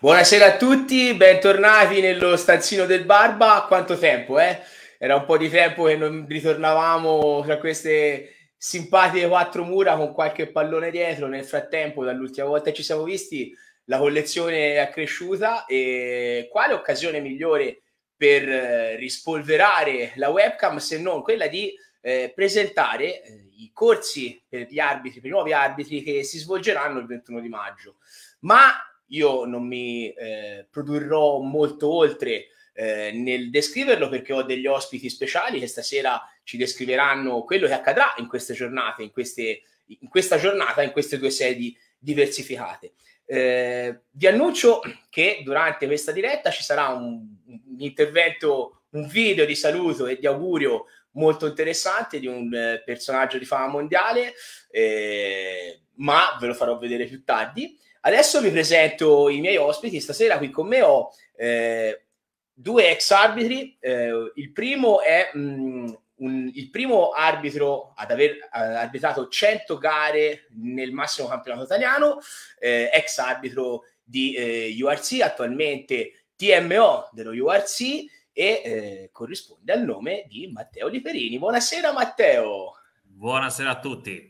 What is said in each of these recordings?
Buonasera a tutti, bentornati nello stanzino del Barba. Quanto tempo, eh? Era un po' di tempo che non ritornavamo tra queste simpatiche quattro mura con qualche pallone dietro. Nel frattempo, dall'ultima volta che ci siamo visti, la collezione è cresciuta e quale occasione migliore per rispolverare la webcam se non quella di presentare i corsi per gli arbitri, per i nuovi arbitri che si svolgeranno il 21 di maggio. Ma io non mi produrrò molto oltre nel descriverlo perché ho degli ospiti speciali che stasera ci descriveranno quello che accadrà in queste giornate, in questa giornata, in queste due sedi diversificate. Vi annuncio che durante questa diretta ci sarà un intervento, un video di saluto e di augurio molto interessante di un personaggio di fama mondiale, ma ve lo farò vedere più tardi. Adesso vi presento i miei ospiti. Stasera qui con me ho due ex arbitri. Il primo è il primo arbitro ad aver arbitrato 100 gare nel massimo campionato italiano, ex arbitro di URC, attualmente TMO dello URC e corrisponde al nome di Matteo Liperini. Buonasera Matteo. Buonasera a tutti.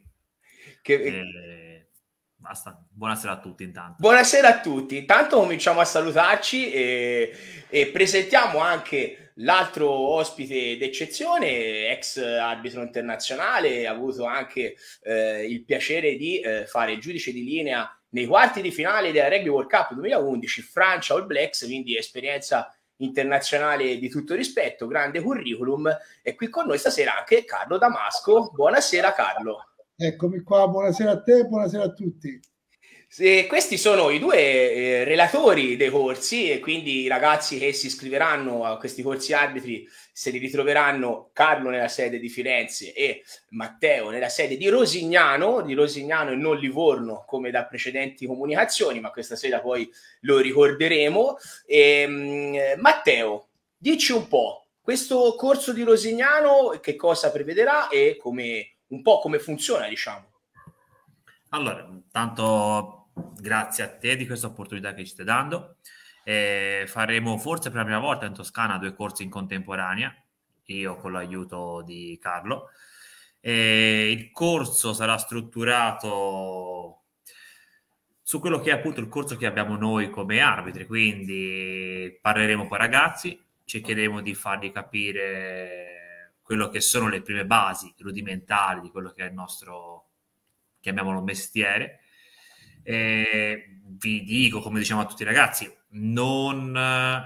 Basta. Buonasera a tutti intanto. Buonasera a tutti. Intanto cominciamo a salutarci e presentiamo anche l'altro ospite d'eccezione, ex arbitro internazionale, ha avuto anche il piacere di fare il giudice di linea nei quarti di finale della Rugby World Cup 2011, Francia All Blacks, quindi esperienza internazionale di tutto rispetto, grande curriculum. E qui con noi stasera anche Carlo Damasco. Buonasera Carlo. Eccomi qua, buonasera a te, buonasera a tutti. Questi sono i due relatori dei corsi e quindi i ragazzi che si iscriveranno a questi corsi arbitri se li ritroveranno Carlo nella sede di Firenze e Matteo nella sede di Rosignano e non Livorno come da precedenti comunicazioni, ma questa sera poi lo ricorderemo. Matteo, dici un po', questo corso di Rosignano che cosa prevederà e un po' come funziona, diciamo. Allora, tanto grazie a te di questa opportunità che ci stai dando. Faremo forse per la prima volta in Toscana 2 corsi in contemporanea, io con l'aiuto di Carlo. Il corso sarà strutturato su quello che è appunto il corso che abbiamo noi come arbitri, quindi parleremo con i ragazzi, cercheremo di fargli capire quello che sono le prime basi rudimentali di quello che è il nostro, chiamiamolo, mestiere. Vi dico, come diciamo a tutti i ragazzi, non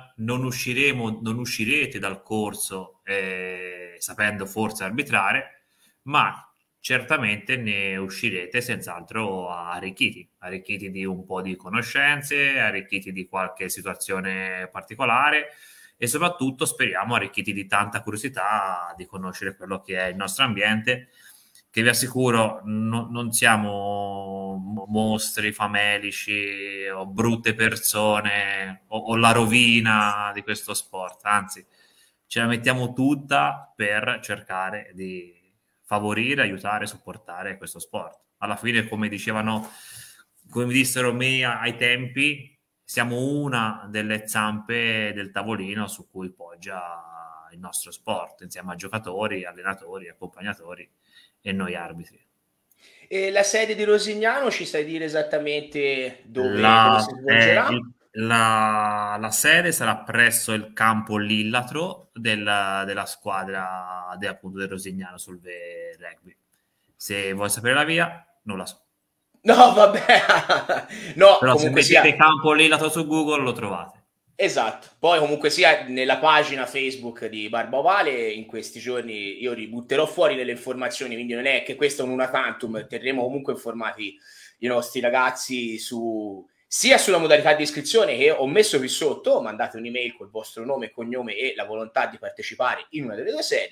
uscirete dal corso sapendo forse arbitrare, ma certamente ne uscirete senz'altro arricchiti di un po' di conoscenze, arricchiti di qualche situazione particolare e soprattutto speriamo arricchiti di tanta curiosità di conoscere quello che è il nostro ambiente, che vi assicuro non siamo mostri famelici o brutte persone o la rovina di questo sport, anzi ce la mettiamo tutta per cercare di favorire, aiutare, supportare questo sport. Alla fine, come dicevano, come mi dissero me ai tempi, siamo una delle zampe del tavolino su cui poggia il nostro sport, insieme a giocatori, allenatori, accompagnatori e noi arbitri. E la sede di Rosignano ci sai dire esattamente dove si svolgerà? La sede sarà presso il campo Lillatro della squadra appunto del Rosignano sul rugby. Se vuoi sapere la via, non la so. No, vabbè. No, però comunque se mettete campo Lillatro su Google lo trovate. Esatto, poi comunque sia nella pagina Facebook di Barba Ovale in questi giorni io ributterò fuori delle informazioni, quindi non è che questo è un una tantum, terremo comunque informati i nostri ragazzi sia sulla modalità di iscrizione che ho messo qui sotto, mandate un'email col vostro nome e cognome e la volontà di partecipare in una delle due sedi.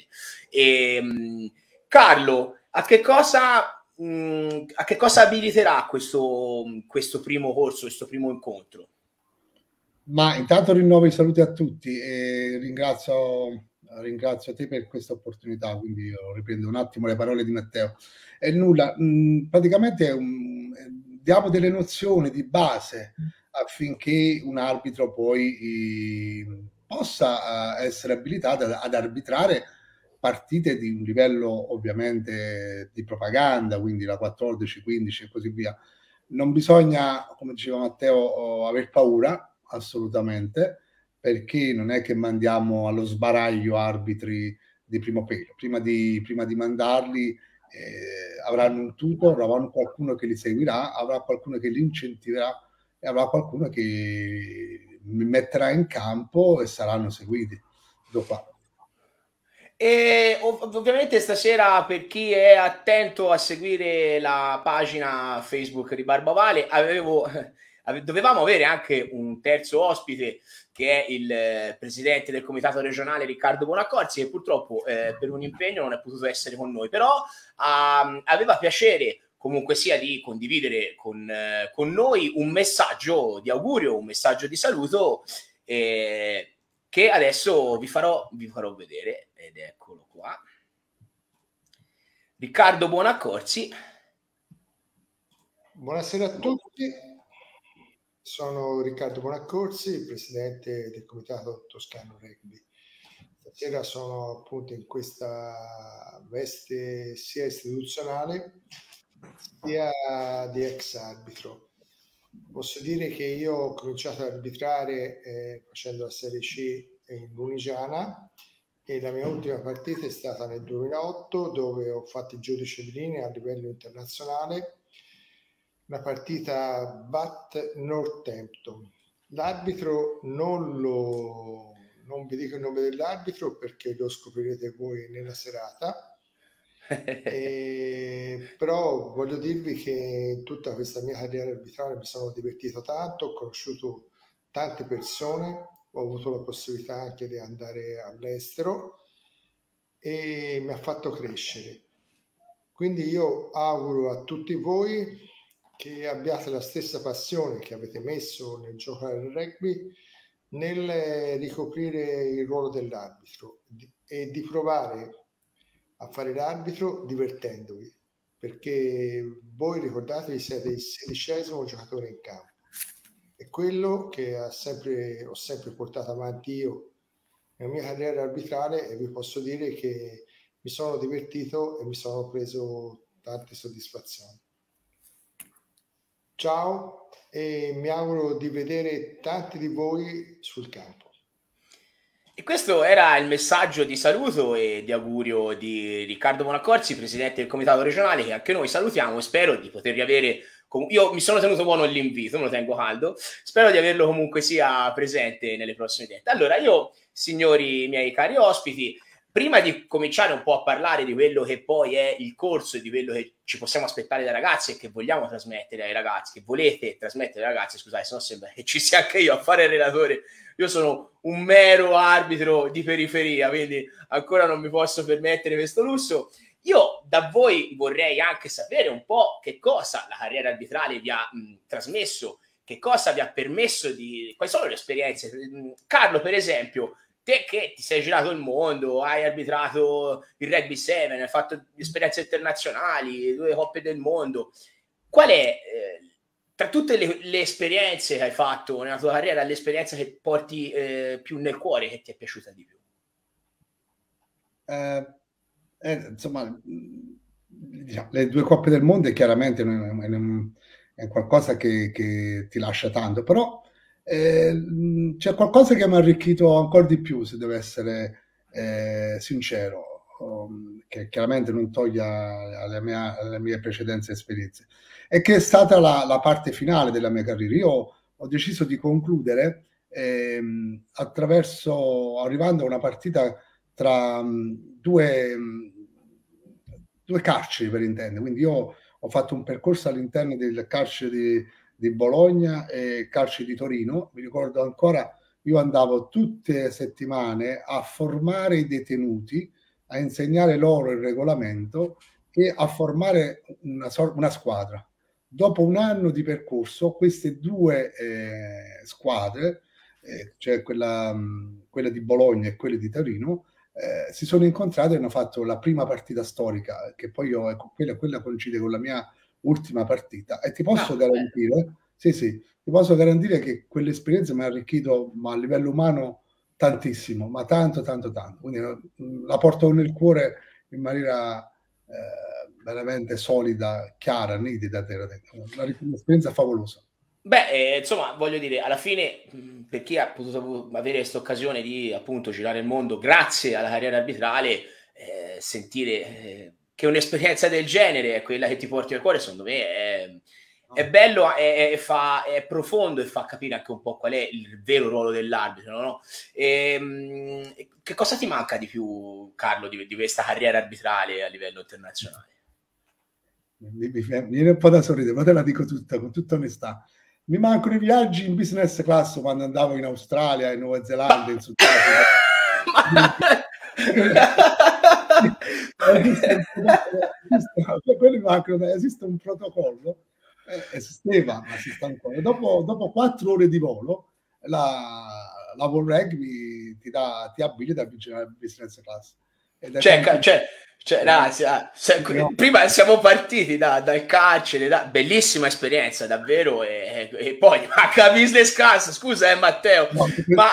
Carlo, a che cosa abiliterà questo primo corso, questo primo incontro? Ma intanto rinnovo i saluti a tutti e ringrazio te per questa opportunità, quindi io riprendo un attimo le parole di Matteo. E nulla, praticamente diamo delle nozioni di base affinché un arbitro poi possa essere abilitato ad arbitrare partite di un livello ovviamente di propaganda, quindi la 14, 15 e così via. Non bisogna, come diceva Matteo, aver paura, assolutamente, perché non è che mandiamo allo sbaraglio arbitri di primo pelo. Prima di mandarli avranno un tutor, avranno qualcuno che li seguirà, avrà qualcuno che li incentiverà e avrà qualcuno che li metterà in campo e saranno seguiti. Dopo. E ovviamente stasera, per chi è attento a seguire la pagina Facebook di Barbavale, dovevamo avere anche un terzo ospite, che è il presidente del comitato regionale Riccardo Bonaccorsi, che purtroppo per un impegno non è potuto essere con noi, però aveva piacere comunque sia di condividere con noi un messaggio di augurio, un messaggio di saluto, che adesso vi farò vedere, ed eccolo qua. Riccardo Bonaccorsi. Buonasera a tutti, sono Riccardo Bonaccorsi, presidente del Comitato Toscano Rugby. Stasera sono appunto in questa veste sia istituzionale sia di ex arbitro. Posso dire che io ho cominciato ad arbitrare facendo la Serie C in Lunigiana, e la mia ultima partita è stata nel 2008, dove ho fatto il giudice di linea a livello internazionale, una partita Bath Northampton. L'arbitro non vi dico il nome dell'arbitro perché lo scoprirete voi nella serata. Però voglio dirvi che in tutta questa mia carriera arbitrale mi sono divertito tanto, ho conosciuto tante persone, ho avuto la possibilità anche di andare all'estero e mi ha fatto crescere. Quindi io auguro a tutti voi che abbiate la stessa passione che avete messo nel giocare al rugby, nel ricoprire il ruolo dell'arbitro e di provare a fare l'arbitro divertendovi, perché voi ricordatevi siete il 16° giocatore in campo. È quello che ho sempre portato avanti io nella mia carriera arbitrale, e vi posso dire che mi sono divertito e mi sono preso tante soddisfazioni. Ciao, e mi auguro di vedere tanti di voi sul campo. E questo era il messaggio di saluto e di augurio di Riccardo Bonaccorsi, presidente del comitato regionale, che anche noi salutiamo e spero di potervi avere. Io mi sono tenuto buono l'invito, me lo tengo caldo, spero di averlo comunque sia presente nelle prossime dirette. Allora, io, signori miei cari ospiti, prima di cominciare un po' a parlare di quello che poi è il corso e di quello che ci possiamo aspettare dai ragazzi e che vogliamo trasmettere ai ragazzi, che volete trasmettere ai ragazzi, scusate, se no sembra che ci sia anche io a fare il relatore. Io sono un mero arbitro di periferia, quindi ancora non mi posso permettere questo lusso. Io da voi vorrei anche sapere un po' che cosa la carriera arbitrale vi ha trasmesso, che cosa vi ha permesso quali sono le esperienze. Carlo, per esempio, te che ti sei girato il mondo, hai arbitrato il Rugby 7, hai fatto esperienze internazionali, 2 coppe del mondo, qual è, tra tutte le esperienze che hai fatto nella tua carriera, l'esperienza che porti più nel cuore, che ti è piaciuta di più? Insomma, diciamo, le 2 coppe del mondo chiaramente è qualcosa che ti lascia tanto, però c'è qualcosa che mi ha arricchito ancora di più, se devo essere sincero, che chiaramente non toglie alle mie precedenti esperienze, e che è stata la parte finale della mia carriera. Io ho deciso di concludere arrivando a una partita tra due carceri, per intendere. Quindi io ho fatto un percorso all'interno del carcere di Bologna e carcere di Torino. Mi ricordo ancora, io andavo tutte le settimane a formare i detenuti, a insegnare loro il regolamento e a formare una squadra. Dopo un anno di percorso, queste 2 squadre, cioè quella di Bologna e quella di Torino, si sono incontrate e hanno fatto la prima partita storica, che poi quella coincide con la mia ultima partita, e ti posso garantire sì, ti posso garantire che quell'esperienza mi ha arricchito, ma a livello umano tantissimo, ma tanto. Quindi la porto nel cuore in maniera veramente solida, chiara, nitida. Un'esperienza favolosa. Beh, insomma, voglio dire, alla fine, per chi ha potuto avere questa occasione di appunto girare il mondo grazie alla carriera arbitrale, sentire che un'esperienza del genere è quella che ti porti al cuore, secondo me è bello, è profondo e fa capire anche un po' qual è il vero ruolo dell'arbitro, no? Che cosa ti manca di più, Carlo, di questa carriera arbitrale a livello internazionale? Mi viene un po' da sorridere, ma te la dico tutta, con tutta onestà. Mi mancano i viaggi in business class quando andavo in Australia, in Nuova Zelanda, in Sudafrica. Quelli mancano, esiste un protocollo, esisteva, ma esiste ancora. Dopo 4 ore di volo, la World Rugby ti abilita a vincere la business class. Prima siamo partiti dal carcere, bellissima esperienza davvero, e poi manca business class, scusa Matteo, no, ma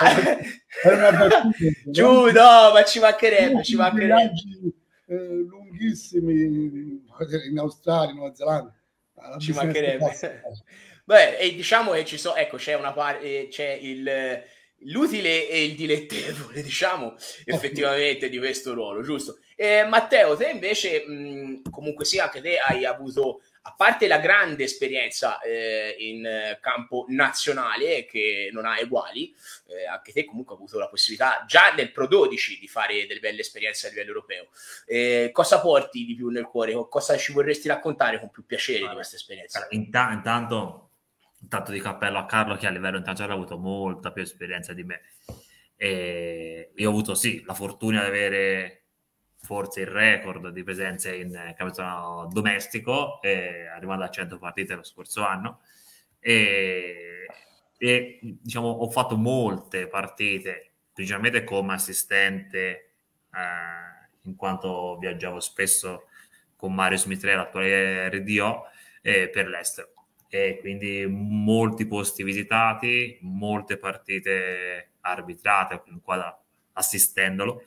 giù, no, ma ci mancherebbe. Viaggi lunghissimi in Australia, in Nuova Zelanda, ci mancherebbe. Beh, e diciamo che ci sono, ecco, c'è una parte, c'è l'utile e il dilettevole, diciamo, effettivamente di questo ruolo, giusto? Matteo, te invece, comunque sia, anche te hai avuto, a parte la grande esperienza in campo nazionale, che non ha eguali, anche te comunque hai avuto la possibilità già nel Pro 12 di fare delle belle esperienze a livello europeo. Cosa porti di più nel cuore? Cosa ci vorresti raccontare con più piacere di questa esperienza? Intanto di cappello a Carlo, che a livello internazionale ha avuto molta più esperienza di me. E io ho avuto la fortuna di avere forse il record di presenze in campionato domestico, arrivando a 100 partite lo scorso anno, e diciamo ho fatto molte partite principalmente come assistente, in quanto viaggiavo spesso con Marius Mitre, l'attuale RDO, per l'estero, e quindi molti posti visitati, molte partite arbitrate assistendolo,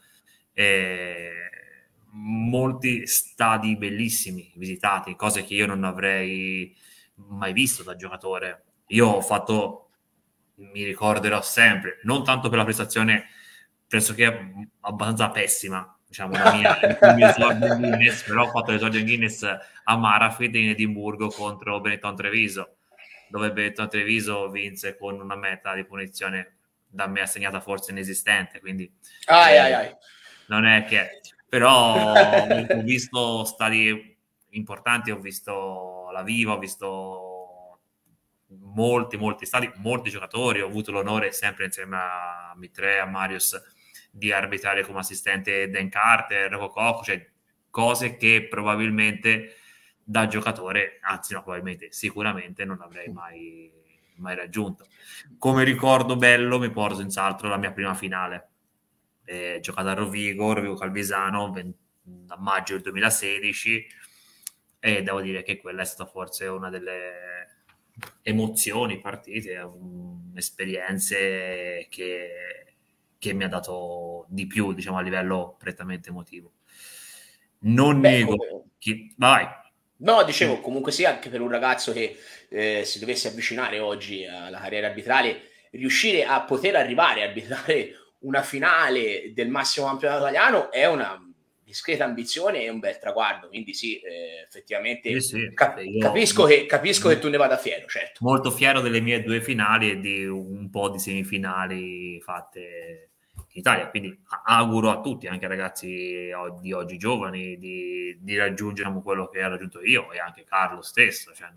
molti stadi bellissimi visitati, cose che io non avrei mai visto da giocatore. Io ho fatto, mi ricorderò sempre, non tanto per la prestazione pressoché abbastanza pessima, diciamo, la mia esordio in Guinness, però ho fatto l'esordio in Guinness a Marafit in Edimburgo contro Benetton Treviso, dove Benetton Treviso vinse con una meta di punizione da me assegnata forse inesistente, quindi non è che... Però ho visto stadi importanti, ho visto la Viva, ho visto molti stadi, molti giocatori, ho avuto l'onore sempre insieme a Mitre, a Marius, di arbitrare come assistente Dan Carter, Coco, cioè cose che probabilmente da giocatore, anzi no, probabilmente, sicuramente non avrei mai raggiunto. Come ricordo bello mi porto senz'altro la mia prima finale, giocata a Rovigo Calvisano a maggio del 2016, e devo dire che quella è stata forse una delle emozioni, partite, esperienze che mi ha dato di più, diciamo, a livello prettamente emotivo. Non nego che... Vai. No, dicevo, comunque sia, anche per un ragazzo che si dovesse avvicinare oggi alla carriera arbitrale, riuscire a poter arrivare a arbitrare una finale del massimo campionato italiano è una discreta ambizione e un bel traguardo, quindi effettivamente capisco che tu ne vada fiero, certo. Molto fiero delle mie 2 finali e di un po' di semifinali fatte in Italia, quindi auguro a tutti, anche ai ragazzi di oggi giovani, di raggiungere quello che ho raggiunto io, e anche Carlo stesso, cioè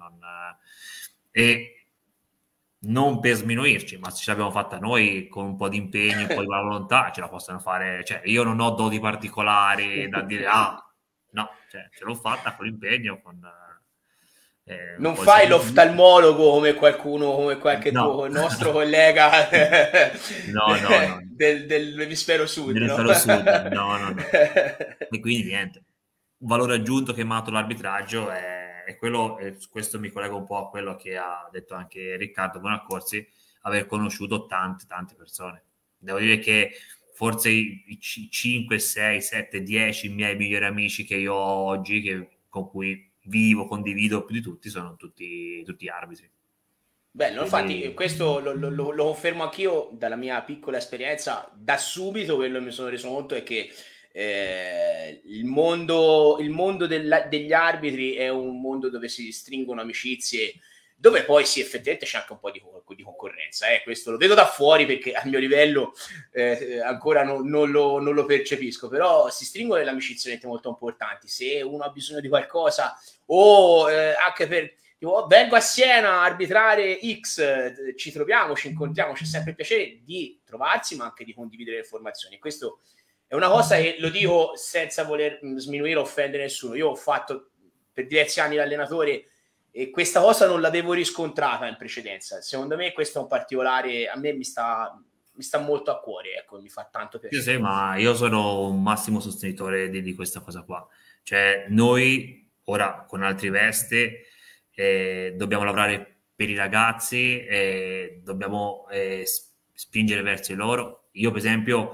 non per sminuirci, ma se ce l'abbiamo fatta noi con un po' di impegno, un po' di buona volontà, ce la possono fare. Cioè, io non ho doti particolari da dire, no, cioè, ce l'ho fatta con l'impegno, con... non fai l'oftalmologo come qualche tuo nostro collega no. dell'emisfero sud. Dell'emisfero sud, no. E quindi niente. Un valore aggiunto che mi ha dato l'arbitraggio è e questo mi collego un po' a quello che ha detto anche Riccardo Bonaccorsi, aver conosciuto tante persone. Devo dire che forse i 5, 6, 7, 10 miei migliori amici che io ho oggi, con cui vivo, condivido più di tutti, sono tutti arbitri. Bello, infatti questo lo confermo anch'io dalla mia piccola esperienza. Da subito quello che mi sono reso conto è che il mondo degli arbitri è un mondo dove si stringono amicizie, dove poi sì, effettivamente c'è anche un po' di concorrenza. Questo lo vedo da fuori perché al mio livello ancora non lo percepisco, però si stringono delle amicizie molto importanti. Se uno ha bisogno di qualcosa o anche per... vengo a Siena a arbitrare X, ci troviamo, ci incontriamo, c'è sempre il piacere di trovarsi, ma anche di condividere le informazioni. Questo è una cosa che lo dico senza voler sminuire o offendere nessuno. Io ho fatto per diversi anni l'allenatore e questa cosa non l'avevo riscontrata in precedenza. Secondo me questo è un particolare, a me mi sta molto a cuore, ecco, mi fa tanto piacere. Sì, ma io sono un massimo sostenitore di questa cosa qua. Cioè, noi ora con altri veste dobbiamo lavorare per i ragazzi, dobbiamo spingere verso loro. Io per esempio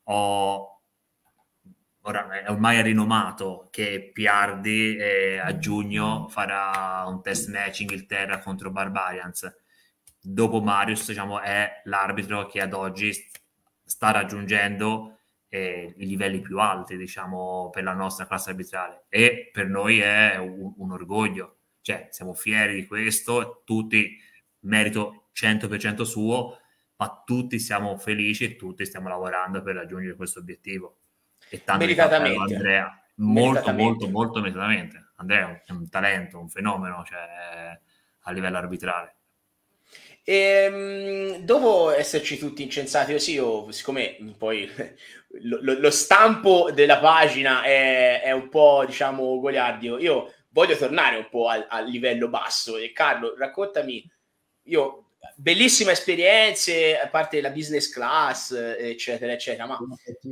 ora è ormai rinomato che Piardi a giugno farà un test match Inghilterra contro Barbarians. Dopo Marius, diciamo, è l'arbitro che ad oggi sta raggiungendo i livelli più alti, diciamo, per la nostra classe arbitrale, e per noi è un orgoglio. Cioè, siamo fieri di questo, tutti merito 100% suo, ma tutti siamo felici e tutti stiamo lavorando per raggiungere questo obiettivo. E tanto meritatamente, Andrea, molto meritatamente. Andrea è un talento, un fenomeno, cioè, a livello arbitrale. Dopo esserci tutti incensati così, siccome poi lo stampo della pagina è un po', diciamo, goliardico, io voglio tornare un po' al livello basso. E Carlo, raccontami, bellissime esperienze, a parte la business class, eccetera, eccetera, ma...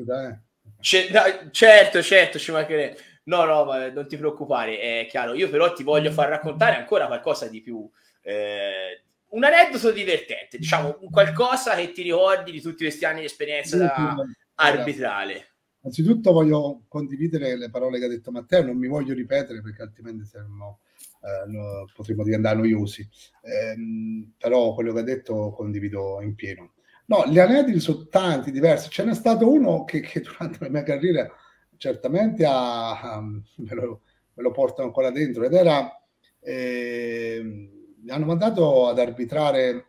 certo, ci mancherebbe. No, non ti preoccupare, è chiaro. Io però ti voglio far raccontare ancora qualcosa di più... un aneddoto divertente, diciamo, qualcosa che ti ricordi di tutti questi anni di esperienza da arbitrale. Anzitutto voglio condividere le parole che ha detto Matteo, non mi voglio ripetere perché altrimenti potremmo diventare noiosi, però quello che ha detto condivido in pieno. No, gli aneddoti sono tanti, diversi. Ce n'è stato uno che durante la mia carriera certamente me lo porto ancora dentro, ed era mi hanno mandato ad arbitrare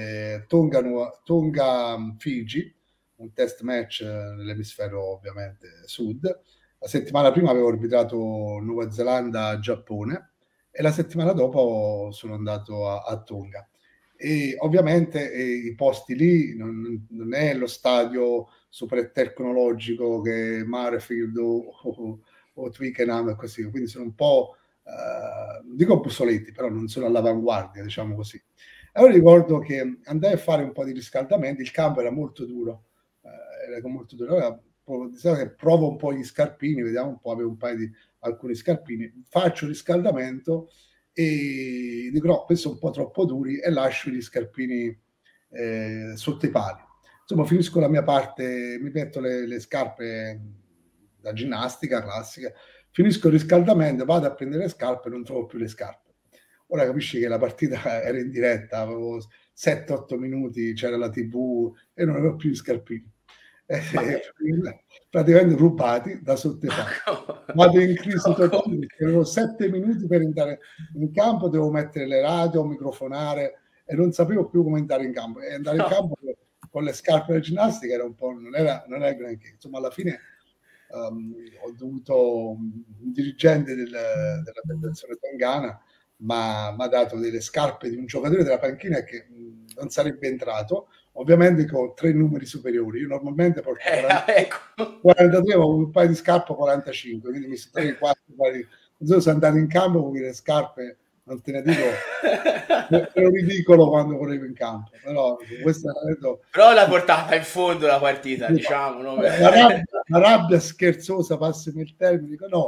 Tonga-Figi, un test match nell'emisfero ovviamente sud. La settimana prima avevo arbitrato Nuova Zelanda-Giappone e la settimana dopo sono andato a Tonga. E ovviamente i posti lì non è lo stadio super tecnologico che Murrayfield o Twickenham e così, quindi sono un po' dico obsoletti, però non sono all'avanguardia, diciamo così. Allora ricordo che andai a fare un po' di riscaldamento, il campo era molto duro, allora provo un po' gli scarpini, vediamo un po', avevo un paio di alcuni scarpini, faccio il riscaldamento e dico no, questi sono un po' troppo duri e lascio gli scarpini sotto i pali. Insomma, finisco la mia parte, mi metto le scarpe da ginnastica classica, finisco il riscaldamento, vado a prendere le scarpe e non trovo più le scarpe. Ora capisci che la partita era in diretta, avevo 7-8 minuti, c'era la TV e non avevo più gli scarpini. Praticamente rubati da sotto i pali. Vado in crisi totale perché avevo 7 minuti per entrare in campo, devo mettere le radio, microfonare e non sapevo più come andare in campo. E andare in campo con le scarpe da ginnastica era un po', non era granché. Insomma, alla fine ho dovuto un dirigente della federazione tongana mi ha dato delle scarpe di un giocatore della panchina che non sarebbe entrato, ovviamente con 3 numeri superiori. Io normalmente porto 43, avevo un paio di scarpe 45, quindi mi sono 3-4 non so se andare in campo con le scarpe, non te ne dico, ero ridicolo quando correvo in campo, però l'ha portata in fondo la partita, diciamo, no? La rabbia scherzosa, passami il termine, dico no,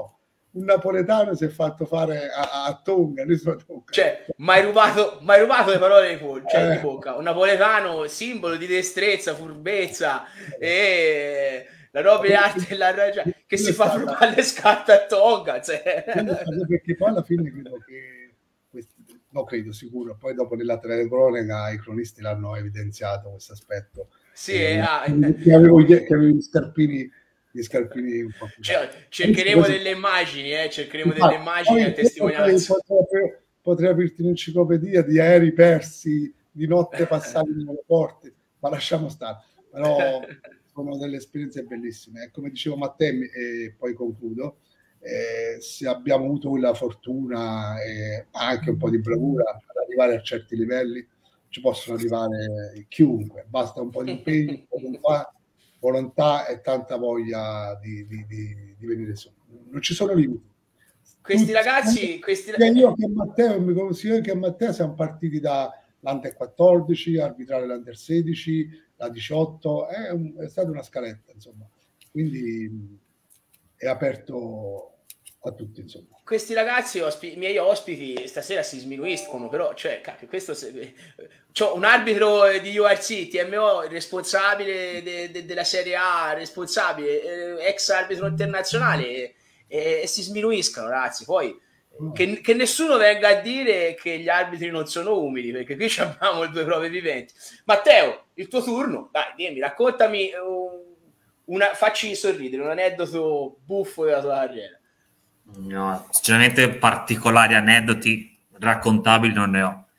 un napoletano si è fatto fare a Tonga, cioè, mai rubato le parole di bocca. Un napoletano, simbolo di destrezza, furbezza e la nobile arte della ragione, che si fa rubare le scarpe a Tonga. Cioè. Perché poi alla fine credo che, no credo, sicuro, poi dopo nella telecronaca i cronisti l'hanno evidenziato questo aspetto. Sì, che avevo gli scarpini un po' più. Cioè, cercheremo delle immagini, cercheremo delle immagini a testimonianza. Potrei aprirti un'enciclopedia di aerei persi di notte passati nelle porte, ma lasciamo stare. Però sono delle esperienze bellissime. E come dicevo Matteo, e poi concludo, se abbiamo avuto la fortuna e anche un po' di bravura ad arrivare a certi livelli, ci possono arrivare chiunque, basta un po' di impegno, volontà e tanta voglia di venire su. Non ci sono limiti. Questi ragazzi, io che Matteo, mi consiglio che a Matteo siamo partiti dall'Under 14, arbitrare l'Under 16, la 18, è stata una scaletta, insomma. Quindi è aperto a tutti, insomma. Questi ragazzi, miei ospiti, stasera si sminuiscono, però, cioè, questo c'ho un arbitro di URC, TMO, responsabile della Serie A, responsabile, ex arbitro internazionale, e si sminuiscono, ragazzi. Poi che nessuno venga a dire che gli arbitri non sono umili, perché qui abbiamo le due prove viventi. Matteo, il tuo turno, dai, dimmi, raccontami, facci sorridere, un aneddoto buffo della tua carriera. No, sinceramente particolari aneddoti raccontabili non ne ho.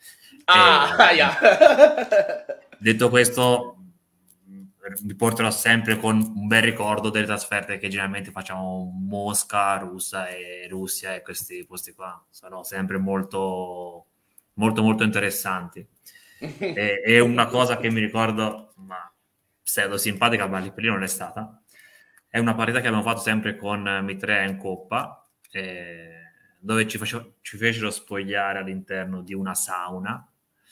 Detto questo, mi porterò sempre con un bel ricordo delle trasferte che generalmente facciamo Mosca, Russia e questi posti qua sono sempre molto molto molto interessanti. E una cosa che mi ricordo, ma pseudo simpatica, ma lì per lì non è stata, è una partita che abbiamo fatto sempre con Mitrea in Coppa, dove ci fecero spogliare all'interno di una sauna,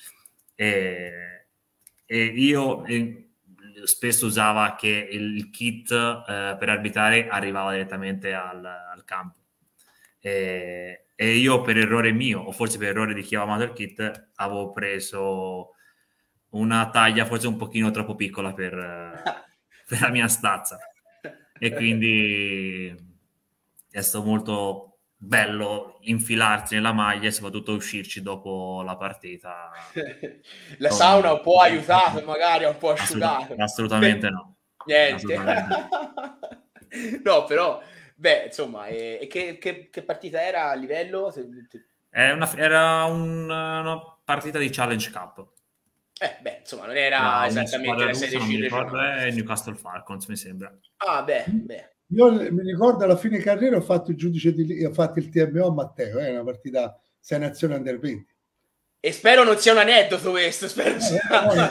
e io spesso usava che il kit per arbitrare arrivava direttamente al campo, e io per errore mio, o forse per errore di chi aveva mandato il kit, avevo preso una taglia forse un pochino troppo piccola per la mia stazza, e quindi è stato molto bello infilarsi nella maglia e soprattutto uscirci dopo la partita. La sauna un po' aiutato, magari un po' asciugato. Assolutamente no. Niente. Assolutamente. No, però, beh, insomma, che partita era a livello? Era una partita di Challenge Cup. Beh, insomma, non era esattamente la serie C. È Newcastle Falcons, mi sembra. Beh. Io mi ricordo alla fine carriera ho fatto il giudice ho fatto il TMO a Matteo, è una partita 6 nazioni under 20. E spero non sia un aneddoto questo, spero sia.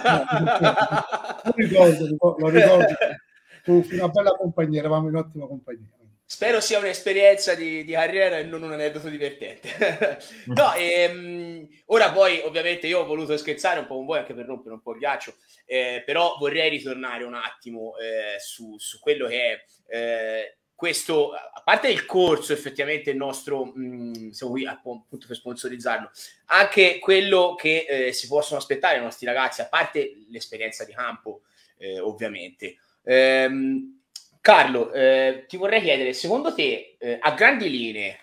Lo ricordo. Fu una bella compagnia, eravamo in ottima compagnia. Spero sia un'esperienza di carriera e non un aneddoto divertente. No, ora poi ovviamente io ho voluto scherzare un po' con voi anche per rompere un po' il ghiaccio, però vorrei ritornare un attimo su quello che è questo, a parte il corso effettivamente il nostro, siamo qui appunto per sponsorizzarlo, anche quello che si possono aspettare i nostri ragazzi, a parte l'esperienza di campo ovviamente. Carlo, ti vorrei chiedere, secondo te, a grandi linee,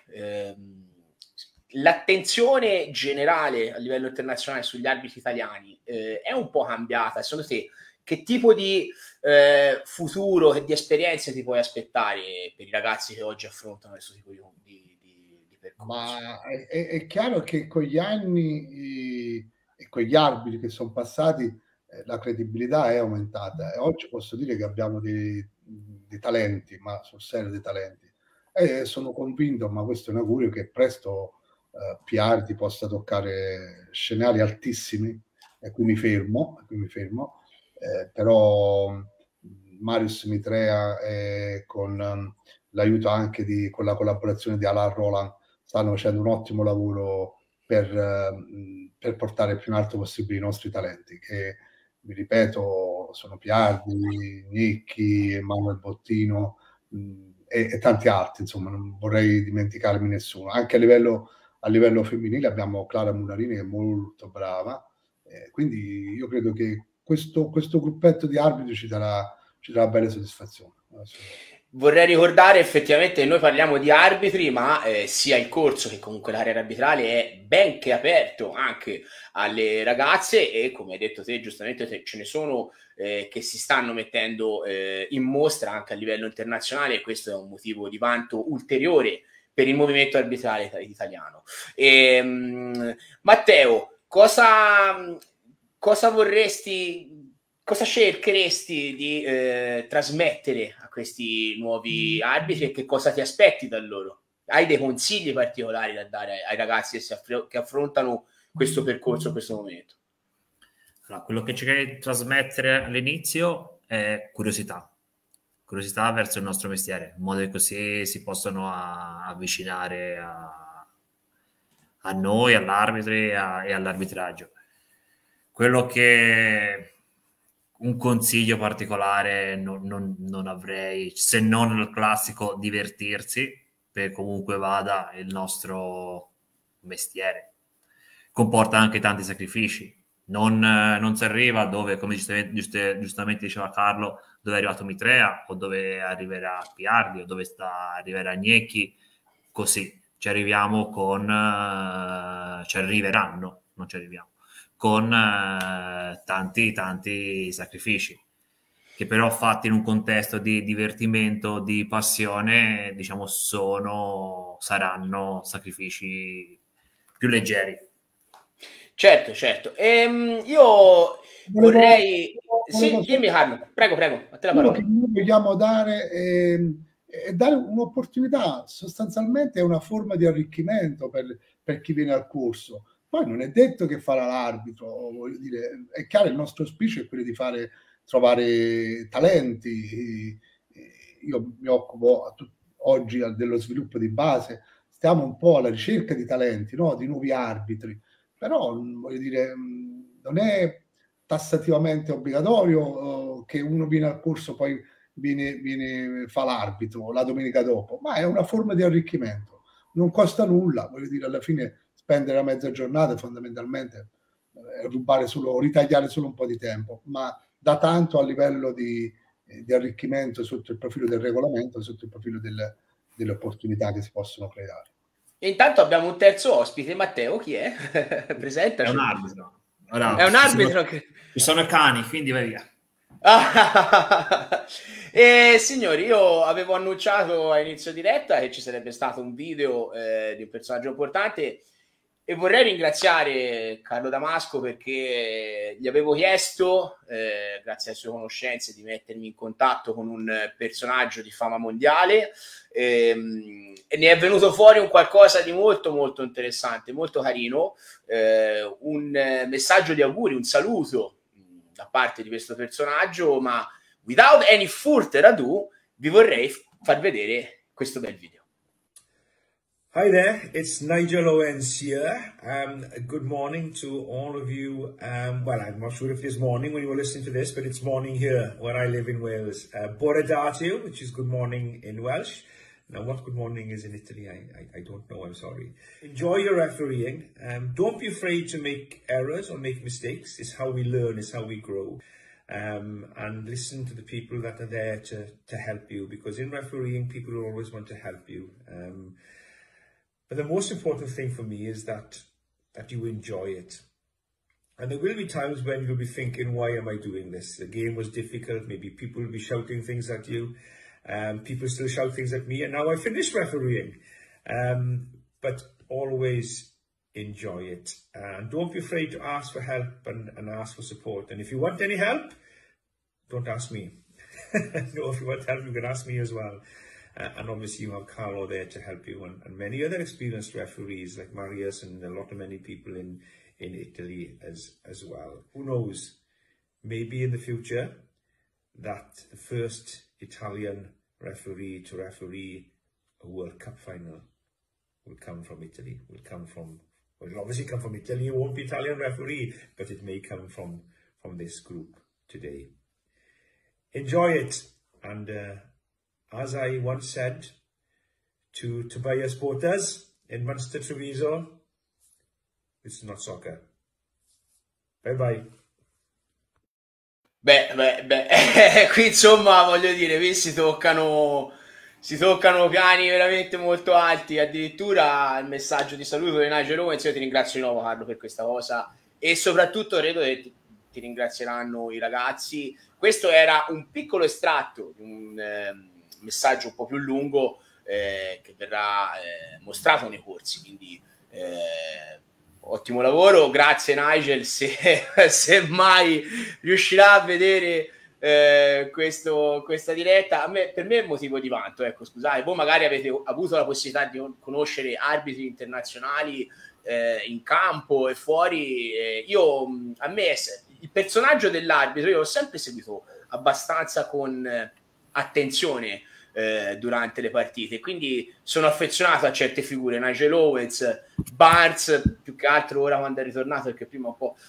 l'attenzione generale a livello internazionale sugli arbitri italiani è un po' cambiata? Secondo te, che tipo di futuro e di esperienze ti puoi aspettare per i ragazzi che oggi affrontano questo tipo di percorso? Ma è chiaro che con gli anni e con gli arbitri che sono passati, la credibilità è aumentata, e oggi posso dire che abbiamo dei talenti, ma sul serio dei talenti, e sono convinto, ma questo è un augurio, che presto Piardi possa toccare scenari altissimi, e qui mi fermo, però Marius Mitrea, con l'aiuto anche con la collaborazione di Alain Roland, stanno facendo un ottimo lavoro per portare più in alto possibile i nostri talenti, che vi ripeto sono Piardi, Nicchi, Emanuele Bottino, e tanti altri, insomma, non vorrei dimenticarmi nessuno. Anche a livello femminile abbiamo Clara Murarini che è molto brava, quindi io credo che questo gruppetto di arbitri ci darà belle soddisfazioni. Vorrei ricordare effettivamente che noi parliamo di arbitri, ma sia il corso che comunque l'area arbitrale è ben che aperto anche alle ragazze, e come hai detto te giustamente ce ne sono che si stanno mettendo in mostra anche a livello internazionale, e questo è un motivo di vanto ulteriore per il movimento arbitrale italiano. Matteo, cosa cercheresti di trasmettere a questi nuovi arbitri, e che cosa ti aspetti da loro? Hai dei consigli particolari da dare ai ragazzi che affrontano questo percorso in questo momento? Allora, quello che cercherei di trasmettere all'inizio è curiosità verso il nostro mestiere, in modo che così si possono avvicinare a noi, all'arbitri e all'arbitraggio. Quello che un consiglio particolare non avrei, se non il classico divertirsi, perché comunque vada il nostro mestiere. Comporta anche tanti sacrifici. Non si arriva dove, come giustamente diceva Carlo, dove è arrivato Mitrea, o dove arriverà Piardi, o dove arriverà Gnecchi, così. Ci arriveranno, con tanti sacrifici, che però fatti in un contesto di divertimento, di passione, diciamo, saranno sacrifici più leggeri. Certo. Io vorrei... Sì, dimmi Carlo, prego, a te la parola. Quello che noi vogliamo dare è dare un'opportunità, sostanzialmente è una forma di arricchimento per chi viene al corso. Poi non è detto che farà l'arbitro, voglio dire, è chiaro, il nostro auspicio è quello di trovare talenti. Io mi occupo oggi dello sviluppo di base, stiamo un po' alla ricerca di talenti, no? Di nuovi arbitri, però voglio dire, non è tassativamente obbligatorio che uno viene al corso, poi fa l'arbitro la domenica dopo, ma è una forma di arricchimento, non costa nulla, voglio dire, alla fine spendere la mezza giornata fondamentalmente ritagliare solo un po' di tempo, ma da tanto a livello di arricchimento sotto il profilo del regolamento, sotto il profilo delle opportunità che si possono creare. E intanto abbiamo un terzo ospite, Matteo, chi è? Presentaci. È un arbitro. Allora, è un arbitro ci sono cani, quindi vai via. E signori, io avevo annunciato a inizio diretta che ci sarebbe stato un video di un personaggio importante, e vorrei ringraziare Carlo Damasco, perché gli avevo chiesto, grazie alle sue conoscenze, di mettermi in contatto con un personaggio di fama mondiale, e ne è venuto fuori un qualcosa di molto molto interessante, molto carino, un messaggio di auguri, un saluto da parte di questo personaggio, ma without any further ado vi vorrei far vedere questo bel video. Hi there, it's Nigel Owens here. Good morning to all of you. Well, I'm not sure if it's morning when you were listening to this, but it's morning here where I live in Wales. Bore datio, which is good morning in Welsh. Now, what good morning is in Italy, I don't know, I'm sorry. Enjoy your refereeing. Don't be afraid to make errors or make mistakes. It's how we learn, it's how we grow. And listen to the people that are there to help you, because in refereeing, people always want to help you. But the most important thing for me is that you enjoy it. And there will be times when you'll be thinking, why am I doing this? The game was difficult. Maybe people will be shouting things at you. People still shout things at me. And now I finished refereeing. But always enjoy it. And don't be afraid to ask for help and ask for support. And if you want any help, don't ask me. No, if you want help, you can ask me as well. And obviously you have Carlo there to help you, and many other experienced referees like Marius and many people in Italy as well. Who knows, maybe in the future that the first Italian referee to referee a World Cup final will come from Italy, will obviously come from Italy. It won't be Italian referee, but it may come from this group today. Enjoy it, and as I once said to Tobias Portas in Munster Treviso, it's not soccer. Bye bye. Qui insomma voglio dire, qui si toccano piani veramente molto alti, addirittura il messaggio di saluto di Nigel Owens. Io ti ringrazio di nuovo, Carlo, per questa cosa, e soprattutto credo che ti ringrazieranno i ragazzi. Questo era un piccolo estratto di un messaggio un po' più lungo che verrà mostrato nei corsi, quindi ottimo lavoro, grazie Nigel. Se mai riuscirà a vedere questa diretta, per me è motivo di vanto, ecco, scusate, voi magari avete avuto la possibilità di conoscere arbitri internazionali in campo e fuori. A me il personaggio dell'arbitro io l'ho sempre seguito abbastanza con attenzione durante le partite, quindi sono affezionato a certe figure, Nigel Owens, Barnes, più che altro ora quando è ritornato, perché prima un po'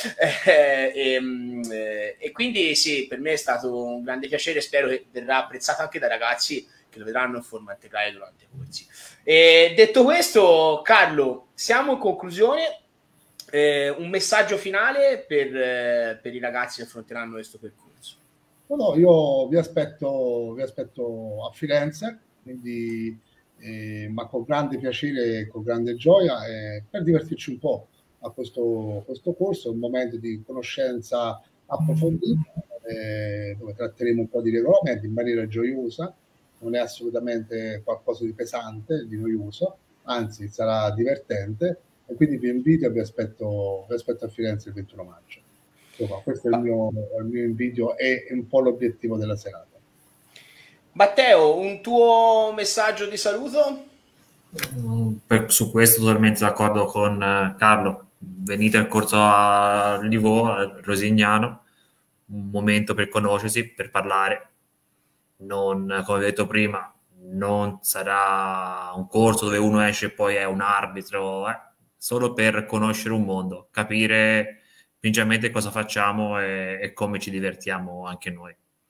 e quindi sì, per me è stato un grande piacere, spero che verrà apprezzato anche dai ragazzi che lo vedranno in forma integrale durante i corsi. E detto questo, Carlo, siamo in conclusione. Un messaggio finale per i ragazzi che affronteranno questo percorso? No, io vi aspetto a Firenze, quindi, ma con grande piacere e con grande gioia, per divertirci un po' a questo corso, un momento di conoscenza approfondita, dove tratteremo un po' di regolamenti in maniera gioiosa. Non è assolutamente qualcosa di pesante, di noioso, anzi sarà divertente, e quindi vi invito e vi aspetto a Firenze il 21 maggio. Insomma, questo è il mio invito e un po' l'obiettivo della serata. Matteo, un tuo messaggio di saluto? Su questo totalmente d'accordo con Carlo. Venite al corso a Livorno, a Rosignano, un momento per conoscersi, per parlare. Non, come ho detto prima, non sarà un corso dove uno esce e poi è un arbitro, solo per conoscere un mondo, capire principalmente cosa facciamo e come ci divertiamo anche noi.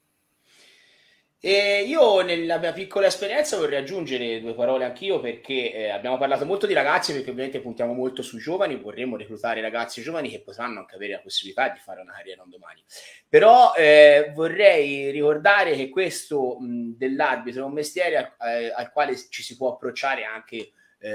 E io nella mia piccola esperienza vorrei aggiungere due parole anch'io, perché abbiamo parlato molto di ragazzi, perché ovviamente puntiamo molto sui giovani, vorremmo reclutare ragazzi giovani che potranno anche avere la possibilità di fare una carriera un domani. Però vorrei ricordare che questo dell'arbitro è un mestiere al quale ci si può approcciare anche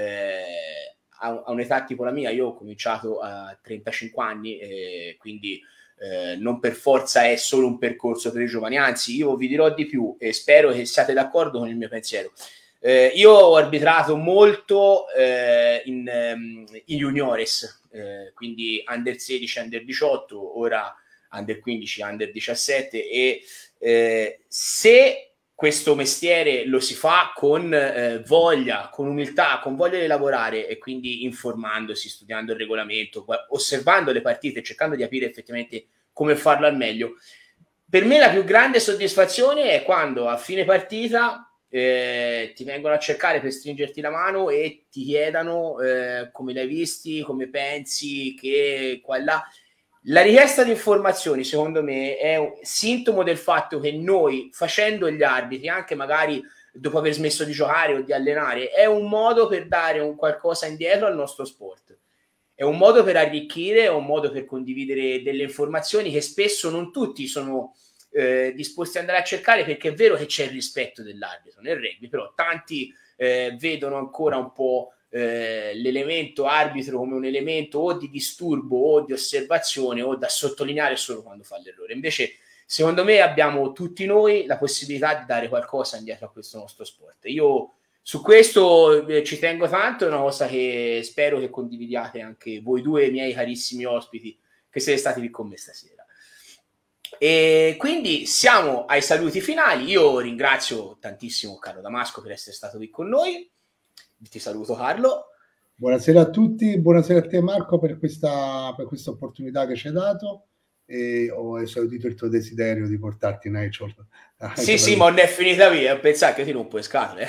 a un'età tipo la mia. Io ho cominciato a 35 anni, quindi non per forza è solo un percorso per i giovani, anzi io vi dirò di più e spero che siate d'accordo con il mio pensiero. Io ho arbitrato molto in juniores, quindi under 16, under 18, ora under 15, under 17, e se questo mestiere lo si fa con voglia, con umiltà, con voglia di lavorare, e quindi informandosi, studiando il regolamento, osservando le partite, cercando di capire effettivamente come farlo al meglio. Per me la più grande soddisfazione è quando a fine partita ti vengono a cercare per stringerti la mano e ti chiedano come l'hai visti, come pensi, che qua e là. La richiesta di informazioni, secondo me, è un sintomo del fatto che noi, facendo gli arbitri, anche magari dopo aver smesso di giocare o di allenare, è un modo per dare un qualcosa indietro al nostro sport. È un modo per arricchire, è un modo per condividere delle informazioni che spesso non tutti sono disposti ad andare a cercare, perché è vero che c'è il rispetto dell'arbitro nel rugby, però tanti vedono ancora un po' l'elemento arbitro come un elemento o di disturbo o di osservazione o da sottolineare solo quando fa l'errore. Invece secondo me abbiamo tutti noi la possibilità di dare qualcosa indietro a questo nostro sport. Io su questo ci tengo tanto, è una cosa che spero che condividiate anche voi due, miei carissimi ospiti che siete stati qui con me stasera. E quindi siamo ai saluti finali. Io ringrazio tantissimo Carlo Damasco per essere stato qui con noi. Ti saluto, Carlo. Buonasera a tutti, buonasera a te Marco per questa opportunità che ci hai dato, e ho esaudito il tuo desiderio di portarti Nigel. Sì, ma non è finita via, pensare che ti rompo le scatole.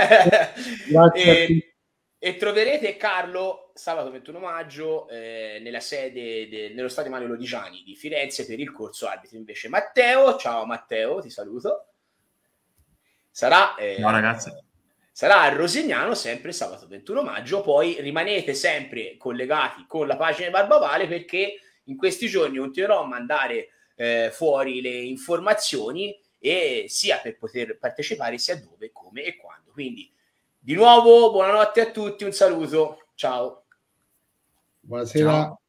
E troverete Carlo sabato 21 maggio nella sede nello stadio Mario Lodigiani di Firenze per il corso arbitri. Invece Matteo, ciao Matteo, ti saluto. Sarà, no, ragazzi. Sarà a Rosignano sempre sabato 21 maggio. Poi rimanete sempre collegati con la pagina di Barbavale, perché in questi giorni continuerò a mandare fuori le informazioni, e sia per poter partecipare, sia dove, come e quando. Quindi di nuovo buonanotte a tutti, un saluto, ciao. Buonasera. Ciao.